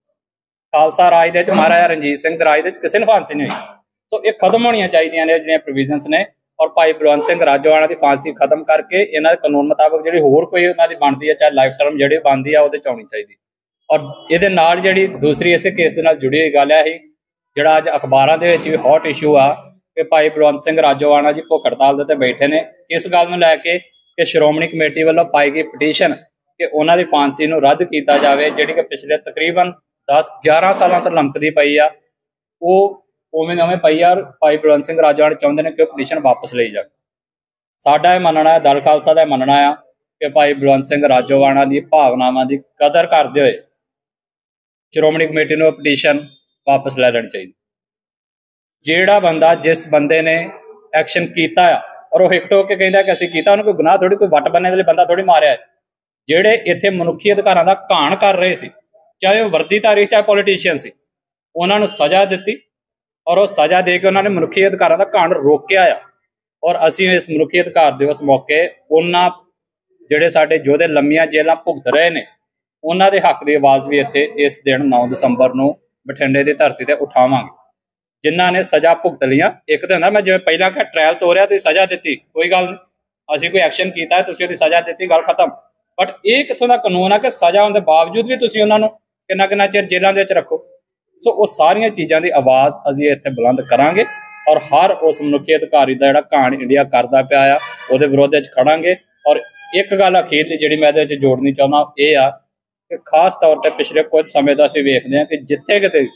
ਖਾਲਸਾ ਰਾਜ ਦੇ ਵਿੱਚ, ਮਹਾਰਾਜਾ ਰਣਜੀਤ ਸਿੰਘ ਦੇ ਰਾਜ ਦੇ ਵਿੱਚ ਕਿਸੇ ਨੂੰ ਫਾਂਸੀ ਨਹੀਂ ਹੋਈ। ਸੋ ਇਹ ਖਤਮ ਹੋਣੀਆਂ ਚਾਹੀਦੀਆਂ ਨੇ ਜਿਹੜੀਆਂ ਪ੍ਰੋਵੀਜ਼ਨਸ ਨੇ। ਔਰ ਭਾਈ ਬਲਵੰਤ ਸਿੰਘ ਰਾਜੋਆਣਾ ਦੀ ਫਾਂਸੀ ਖਤਮ ਕਰਕੇ ਇਹਨਾਂ ਦੇ ਕਾਨੂੰਨ ਮੁਤਾਬਕ ਜਿਹੜੀ ਹੋਰ ਕੋਈ ਉਹਨਾਂ ਦੀ ਬਣਦੀ ਹੈ, ਚਾਹੇ ਲਾਈਫ ਟਰਮ ਜਿਹੜੀ ਬਣਦੀ ਆ, ਉਹਦੇ 'ਚ ਆਉਣੀ ਚਾਹੀਦੀ। ਔਰ ਇਹਦੇ ਨਾਲ ਜਿਹੜੀ ਦੂਸਰੀ ਇਸੇ ਕੇਸ ਦੇ ਨਾਲ ਜੁੜੀ ਹੋਈ ਗੱਲ ਹੈ, ਇਹ ਜਿਹੜਾ ਅੱਜ ਅਖਬਾਰਾਂ ਦੇ ਵਿੱਚ ਵੀ ਹੌਟ ਇਸ਼ੂ ਆ ਕਿ ਭਾਈ ਬਲਵੰਤ ਸਿੰਘ ਰਾਜੋਆਣਾ ਜੀ ਭੁੱਖ ਹੜਤਾਲ ਦੇ ਉੱਤੇ ਬੈਠੇ ਨੇ, ਇਸ ਗੱਲ ਨੂੰ ਲੈ ਕੇ ਕਿ ਸ਼੍ਰੋਮਣੀ ਕਮੇਟੀ ਵੱਲੋਂ ਪਾਈ ਗਈ ਪਟੀਸ਼ਨ ਕਿ ਉਹਨਾਂ ਦੀ ਫਾਂਸੀ ਨੂੰ ਰੱਦ ਕੀਤਾ ਜਾਵੇ, ਜਿਹੜੀ ਕਿ ਪਿਛਲੇ ਤਕਰੀਬਨ 10-11 ਸਾਲਾਂ ਤੋਂ ਲੰਕਦੀ ਪਈ ਆ, ਉਹ ਉਵੇਂ ਨਵੇਂ ਪਈ ਆ। ਭਾਈ ਬਲਵੰਤ ਸਿੰਘ ਰਾਜੋਆਣਾ ਚਾਹੁੰਦੇ ਨੇ ਕਿ ਉਹ ਪਟੀਸ਼ਨ ਵਾਪਸ ਲਈ ਜਾਵੇ। ਸਾਡਾ ਇਹ ਮੰਨਣਾ ਹੈ, ਦਲ ਖਾਲਸਾ ਦਾ ਇਹ ਮੰਨਣਾ ਆ ਕਿ ਭਾਈ ਬਲਵੰਤ ਸਿੰਘ ਰਾਜੋਆਣਾ ਦੀ ਭਾਵਨਾਵਾਂ ਦੀ ਕਦਰ ਕਰਦੇ ਹੋਏ ਸ਼੍ਰੋਮਣੀ ਕਮੇਟੀ ਨੂੰ ਪਟੀਸ਼ਨ ਵਾਪਸ ਲੈ ਲੈਣੀ ਚਾਹੀਦੀ। ਜਿਹੜਾ ਬੰਦਾ, ਜਿਸ ਬੰਦੇ ਨੇ ਐਕਸ਼ਨ ਕੀਤਾ ਆ ਔਰ ਉਹ ਹਿੱਕ ਟੋਕ ਕੇ ਕਹਿੰਦਾ ਕਿ ਅਸੀਂ ਕੀਤਾ, ਉਹਨੂੰ ਕੋਈ ਗੁਨਾਹ ਥੋੜੀ, ਕੋਈ ਵੱਟ ਬੰਨੇ ਦੇ ਲਈ ਬੰਦਾ ਥੋੜੀ ਮਾਰਿਆ ਹੈ। ਜਿਹੜੇ ਇੱਥੇ ਮਨੁੱਖੀ ਅਧਿਕਾਰਾਂ ਦਾ ਘਾਣ ਕਰ ਰਹੇ ਸੀ, ਚਾਹੇ ਉਹ ਵਰਦੀਧਾਰੀ ਚਾਹੇ ਪੋਲੀਟੀਸ਼ੀਅਨ ਸੀ, ਉਹਨਾਂ ਨੂੰ ਸਜ਼ਾ ਦਿੱਤੀ ਔਰ ਉਹ ਸਜ਼ਾ ਦੇ ਕੇ ਉਹਨਾਂ ਨੇ ਮਨੁੱਖੀ ਅਧਿਕਾਰਾਂ ਦਾ ਘਾਣ ਰੋਕਿਆ ਆ। ਔਰ ਅਸੀਂ ਇਸ ਮਨੁੱਖੀ ਅਧਿਕਾਰ ਦਿਵਸ ਮੌਕੇ ਉਹਨਾਂ ਜਿਹੜੇ ਸਾਡੇ ਯੋਧੇ ਲੰਮੀਆਂ ਜੇਲ੍ਹਾਂ ਭੁਗਤ ਰਹੇ ਨੇ, ਉਹਨਾਂ ਦੇ ਹੱਕ ਦੀ ਆਵਾਜ਼ ਵੀ ਇੱਥੇ ਇਸ ਦਿਨ 9 ਦਸੰਬਰ ਨੂੰ ਬਠਿੰਡੇ ਦੀ ਧਰਤੀ ਤੇ ਉਠਾਵਾਂਗੇ। ਜਿਨ੍ਹਾਂ ਨੇ ਸਜ਼ਾ ਭੁਗਤ ਲਈਆਂ, ਇੱਕ ਤਾਂ ਹੁੰਦਾ ਮੈਂ ਜਿਵੇਂ ਪਹਿਲਾਂ ਕਿਹਾ ਟ੍ਰਾਇਲ ਤੋਰਿਆ, ਤੁਸੀਂ ਸਜ਼ਾ ਦਿੱਤੀ, ਕੋਈ ਗੱਲ ਨਹੀਂ, ਅਸੀਂ ਕੋਈ ਐਕਸ਼ਨ ਕੀਤਾ, ਤੁਸੀਂ ਉਹਦੀ ਸਜ਼ਾ ਦਿੱਤੀ, ਗੱਲ ਖਤਮ। ਬਟ ਇਹ ਕਿੱਥੋਂ ਦਾ ਕਾਨੂੰਨ ਆ ਕਿ ਸਜ਼ਾ ਹੋਣ ਦੇ ਬਾਵਜੂਦ ਵੀ ਤੁਸੀਂ ਉਹਨਾਂ ਨੂੰ ਕਿੰਨਾ ਚਿਰ ਜੇਲ੍ਹਾਂ ਦੇ ਵਿੱਚ ਰੱਖੋ। ਸੋ ਉਹ ਸਾਰੀਆਂ ਚੀਜ਼ਾਂ ਦੀ ਆਵਾਜ਼ ਅਸੀਂ ਇੱਥੇ ਬੁਲੰਦ ਕਰਾਂਗੇ ਔਰ ਹਰ ਉਸ ਮਨੁੱਖੀ ਅਧਿਕਾਰੀ ਦਾ ਜਿਹੜਾ ਘਾਣ ਇੰਡੀਆ ਕਰਦਾ ਪਿਆ ਆ ਉਹਦੇ ਵਿਰੋਧ ਵਿੱਚ ਖੜਾਂਗੇ। ਔਰ ਇੱਕ ਗੱਲ ਅਖੀਰਲੀ ਜਿਹੜੀ ਮੈਂ ਇਹਦੇ ਵਿੱਚ ਜੋੜਨੀ ਚਾਹੁੰਦਾ ਇਹ ਆ ਕਿ ਖਾਸ ਤੌਰ ਤੇ ਪਿਛਲੇ ਕੁਝ ਸਮੇਂ ਦਾ ਅਸੀਂ ਵੇਖਦੇ ਹਾਂ ਕਿ ਜਿੱਥੇ ਕਿਤੇ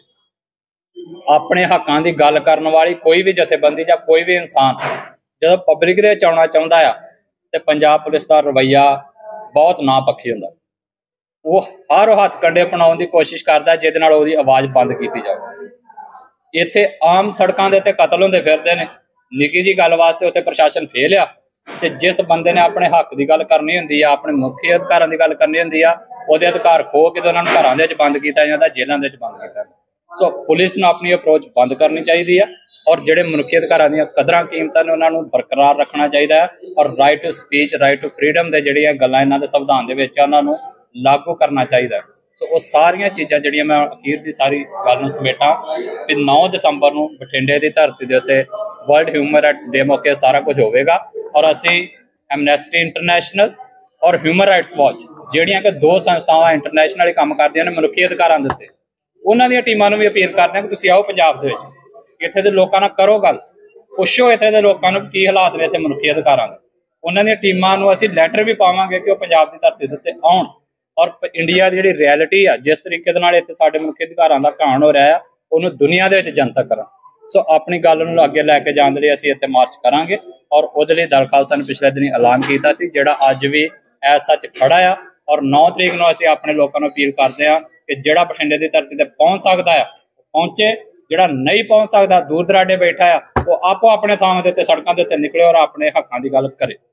ਆਪਣੇ ਹੱਕਾਂ ਦੀ ਗੱਲ ਕਰਨ ਵਾਲੀ ਕੋਈ ਵੀ ਜਥੇਬੰਦੀ ਜਾਂ ਕੋਈ ਵੀ ਇਨਸਾਨ ਜਦੋਂ ਪਬਲਿਕ ਦੇ ਵਿੱਚ ਆਉਣਾ ਚਾਹੁੰਦਾ ਆ ਤੇ ਪੰਜਾਬ ਪੁਲਿਸ ਦਾ ਰਵੱਈਆ ਬਹੁਤ ਨਾਪੱਖੀ ਹੁੰਦਾ। ਉਹ ਹਰ ਹੱਥ ਕੰਡੇ ਅਪਣਾਉਣ ਦੀ ਕੋਸ਼ਿਸ਼ ਕਰਦਾ ਜਿਹਦੇ ਨਾਲ ਉਹਦੀ ਆਵਾਜ਼ ਬੰਦ ਕੀਤੀ ਜਾਵੇ। ਇੱਥੇ ਆਮ ਸੜਕਾਂ ਦੇ ਉੱਤੇ ਕਤਲ ਹੁੰਦੇ ਫਿਰਦੇ ਨੇ, ਨਿੱਕੀ ਜੀ ਗੱਲ ਵਾਸਤੇ ਉੱਥੇ ਪ੍ਰਸ਼ਾਸਨ ਫੇਲ ਆ। ਤੇ ਜਿਸ ਬੰਦੇ ਨੇ ਆਪਣੇ ਹੱਕ ਦੀ ਗੱਲ ਕਰਨੀ ਹੁੰਦੀ ਆ, ਆਪਣੇ ਮੁੱਖੀ ਅਧਿਕਾਰਾਂ ਦੀ ਗੱਲ ਕਰਨੀ ਹੁੰਦੀ ਆ, ਉਹਦੇ ਅਧਿਕਾਰ ਖੋਹ ਕੇ ਉਹਨਾਂ ਨੂੰ ਘਰਾਂ ਦੇ ਵਿੱਚ ਬੰਦ ਕੀਤਾ ਜਾਂਦਾ, ਜੇਲ੍ਹਾਂ ਦੇ ਵਿੱਚ ਬੰਦ ਕੀਤਾ ਜਾਂਦਾ। ਸੋ ਪੁਲਿਸ ਨੂੰ ਆਪਣੀ ਅਪਰੋਚ ਬੰਦ ਕਰਨੀ ਚਾਹੀਦੀ ਹੈ ਔਰ ਜਿਹੜੇ ਮਨੁੱਖੀ ਅਧਿਕਾਰਾਂ ਦੀਆਂ ਕਦਰਾਂ ਕੀਮਤਾਂ ਨੇ ਉਹਨਾਂ ਨੂੰ ਬਰਕਰਾਰ ਰੱਖਣਾ ਚਾਹੀਦਾ ਹੈ ਔਰ right to speech, right to freedom ਦੇ ਜਿਹੜੀਆਂ ਗੱਲਾਂ ਇਹਨਾਂ ਦੇ ਸੰਵਿਧਾਨ ਦੇ ਵਿੱਚ ਉਹਨਾਂ ਨੂੰ ਲਾਗੂ ਕਰਨਾ ਚਾਹੀਦਾ ਹੈ। ਸੋ ਉਹ ਸਾਰੀਆਂ ਚੀਜ਼ਾਂ ਜਿਹੜੀਆਂ ਮੈਂ ਅਖੀਰ ਦੀ ਸਾਰੀ ਗੱਲ ਨੂੰ ਸਮੇਟਾਂ ਕਿ 9 ਦਸੰਬਰ ਨੂੰ ਬਠਿੰਡੇ ਦੀ ਧਰਤੀ ਦੇ ਉੱਤੇ ਵਰਲਡ ਹਿਊਮਨ ਰਾਈਟਸ ਡੇ ਮੌਕੇ ਸਾਰਾ ਕੁਝ ਹੋਵੇਗਾ ਔਰ ਅਸੀਂ ਐਮਨੈਸਟੀ ਇੰਟਰਨੈਸ਼ਨਲ ਔਰ ਹਿਊਮਨ ਰਾਈਟਸ ਵਾਚ ਜਿਹੜੀਆਂ ਕਿ 2 ਸੰਸਥਾਵਾਂ ਇੰਟਰਨੈਸ਼ਨਲੀ ਕੰਮ ਕਰਦੀਆਂ ਨੇ ਮਨੁੱਖੀ ਅਧਿਕਾਰਾਂ ਦੇ ਉੱਤੇ, ਉਹਨਾਂ ਦੀਆਂ ਟੀਮਾਂ ਨੂੰ ਵੀ ਅਪੀਲ ਕਰਦੇ ਹਾਂ ਕਿ ਤੁਸੀਂ ਆਓ ਪੰਜਾਬ ਦੇ ਵਿੱਚ, ਇੱਥੇ ਦੇ ਲੋਕਾਂ ਨਾਲ ਕਰੋ ਗੱਲ, ਪੁੱਛੋ ਇੱਥੇ ਦੇ ਲੋਕਾਂ ਨੂੰ ਕੀ ਹਾਲਾਤ ਨੇ ਇੱਥੇ ਮਨੁੱਖੀ ਅਧਿਕਾਰਾਂ ਦੇ। ਉਹਨਾਂ ਦੀਆਂ ਟੀਮਾਂ ਨੂੰ ਅਸੀਂ ਲੈਟਰ ਵੀ ਪਾਵਾਂਗੇ ਕਿ ਉਹ ਪੰਜਾਬ ਦੀ ਧਰਤੀ ਦੇ ਉੱਤੇ ਆਉਣ ਔਰ ਇੰਡੀਆ ਦੀ ਜਿਹੜੀ ਰਿਐਲਿਟੀ ਆ, ਜਿਸ ਤਰੀਕੇ ਦੇ ਨਾਲ ਇੱਥੇ ਸਾਡੇ ਮਨੁੱਖੀ ਅਧਿਕਾਰਾਂ ਦਾ ਘਾਣ ਹੋ ਰਿਹਾ ਆ, ਉਹਨੂੰ ਦੁਨੀਆ ਦੇ ਵਿੱਚ ਜਨਤਕ ਕਰਨ। ਸੋ ਆਪਣੀ ਗੱਲ ਨੂੰ ਅੱਗੇ ਲੈ ਕੇ ਜਾਣ ਦੇ ਲਈ ਅਸੀਂ ਇੱਥੇ ਮਾਰਚ ਕਰਾਂਗੇ ਔਰ ਉਹਦੇ ਲਈ ਦਲ ਖਾਲਸਾ ਨੇ ਪਿਛਲੇ ਦਿਨੀ ਐਲਾਨ ਕੀਤਾ ਸੀ, ਜਿਹੜਾ ਅੱਜ ਵੀ ਐਸ ਸੱਚ ਖੜਾ ਆ ਔਰ 9 ਤਰੀਕ ਨੂੰ ਅਸੀਂ ਆਪਣੇ ਲੋਕਾਂ ਨੂੰ ਅਪੀਲ ਕਰਦੇ ਹਾਂ ਕਿ ਜਿਹੜਾ ਬਠਿੰਡੇ ਦੀ ਧਰਤੀ ਤੇ ਪਹੁੰਚ ਸਕਦਾ ਆ ਪਹੁੰਚੇ, ਜਿਹੜਾ ਨਹੀਂ ਪਹੁੰਚ ਸਕਦਾ ਦੂਰ ਦਰਾਡੇ ਬੈਠਾ ਆ ਉਹ ਆਪੋ ਆਪਣੇ ਥਾਵਾਂ ਦੇ ਉੱਤੇ ਸੜਕਾਂ ਦੇ ਉੱਤੇ ਨਿਕਲੇ ਔਰ ਆਪਣੇ ਹੱਕਾਂ ਦੀ ਗੱਲ ਕਰੇ।